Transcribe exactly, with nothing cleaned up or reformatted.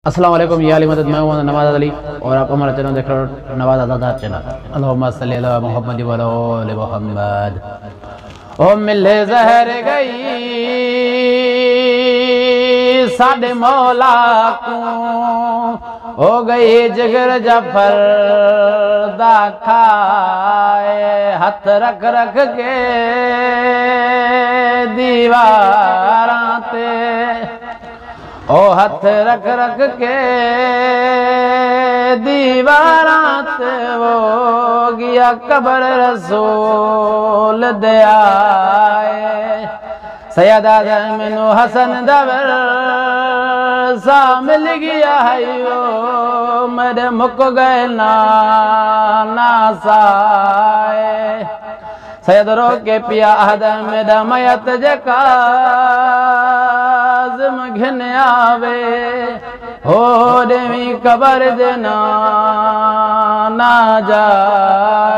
अस्सलाम वालेकुम, ये अली मदद, मैं हूं नवाज अली और आप हमारा चैनल देख रहे हो, नवाज आज़ाद चैनल। अल्लाहुम्मा सल्ली अला मुहम्मद व अला आलि मुहम्मद। ओ मिले जहर गई साडे मौला को, हो गई जिगर जफर दा खाए, हथ रख रख के दीवारां ते, ओ हथ रख रख के दीवारां ते, वो गया कबर रसूल दे आए। सैयद आज़म हसन दवर सा मिल गया है, वो मेरे मुक गए ना नासाए। सैयद रो के पिया आदम मेरा मयत जका घिन आवे, हो देवी कबर देना ना जा